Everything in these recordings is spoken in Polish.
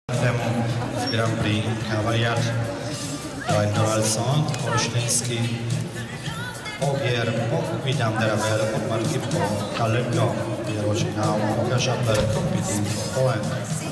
temu w Grand Prix Cavalier Waldoralson, olsztyński Ogier, Widam Derabel, Marki po Kalego, Bierożinał, Żaber, Competing for Poland.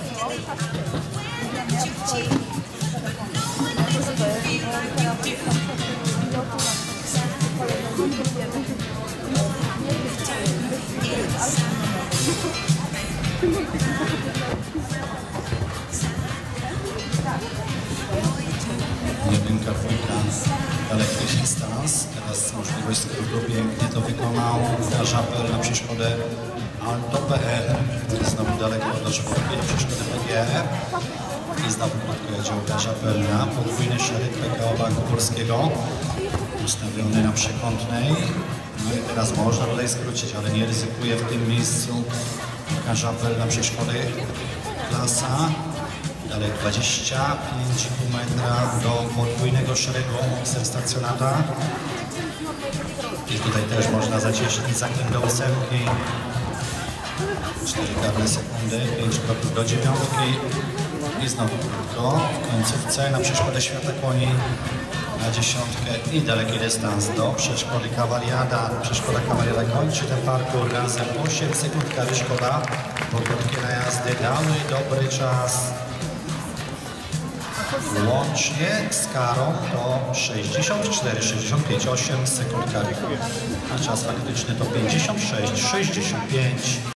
Jedynka, dwójka, elektryczny stans, teraz możliwość skrótu, pięknie to wykonał Żaber na przeszkodę Alto PR, znowu daleko do Żaberki, na przeszkodę PGR i znowu krótko jedzie Żaber na podwójny szereg PKO Banku Polskiego, ustawiony na przekątnej. No i teraz można tutaj skrócić, ale nie ryzykuje w tym miejscu Żaber na przeszkody klasa. Dalej 25,5 metra do podwójnego szeregu stacjonata. I tutaj też można zacieszyć zakręt do 8. 4 karne sekundy, 5 kroków do 9. I znowu krótko w końcówce na przeszkodę świata koni na 10 i daleki dystans do przeszkody Cavaliada. Przeszkoda Cavaliada kończy ten parkour razem 8 sekund kary szkoda. Bo krótkie najazdy dały dobry czas. Łącznie z karą to 64-65, 8 sekund kary. A czas faktyczny to 56-65.